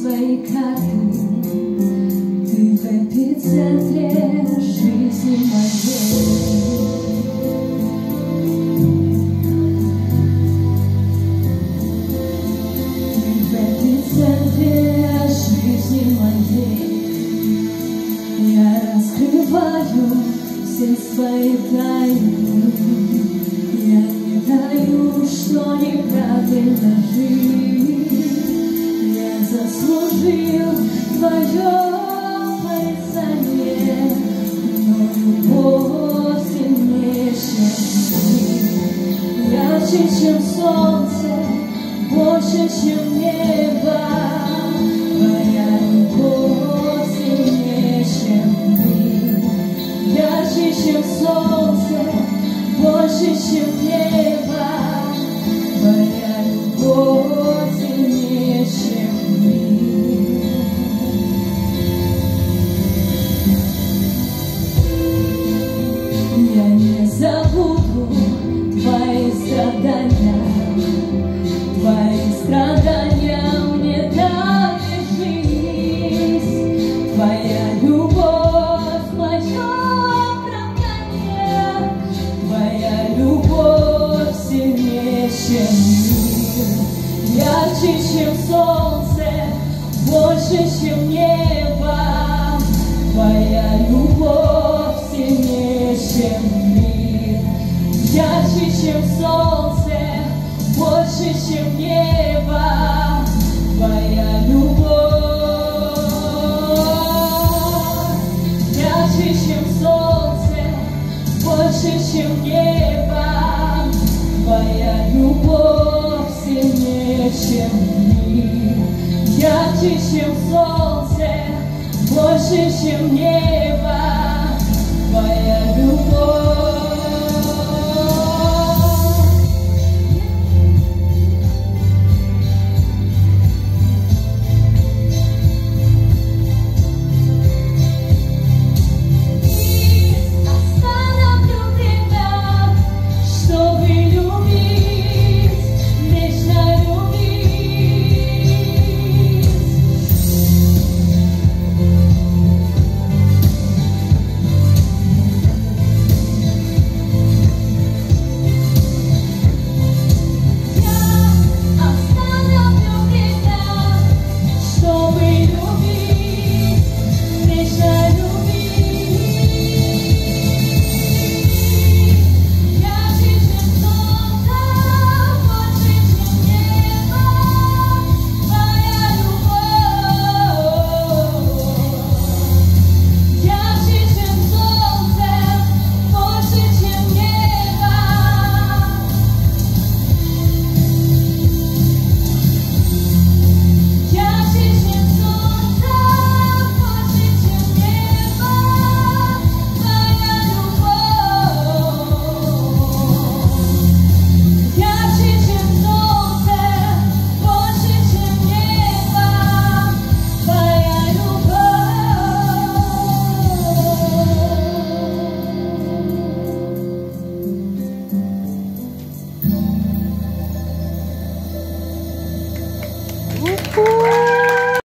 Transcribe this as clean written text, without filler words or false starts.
свои карты. Ты в эпицентре жизни моей. Ты в эпицентре жизни моей. Я раскрываю все свои тайны. Я не даю, что неправильно жить. Я заслужил твое порицание, но любовь сильнее, чем мир. Ярче, чем солнце, больше, чем небо. Твоя любовь сильнее, чем мир. Ярче, чем солнце, больше, чем небо. Твоя любовь сильнее, чем мир. Я не забуду твои страдания. Твои страдания мне дали жизнь. Твоя любовь, мое оправдание. Твоя любовь сильнее, чем мир. Ярче, чем солнце, больше, чем небо. Твоя любовь сильнее, чем мир. Ярче, чем солнце, больше, чем небо. Твоя любовь ярче, чем солнце, больше, чем небо. Твоя любовь сильнее, чем мир. Ярче, чем солнце, больше, чем небо. Твоя любовь.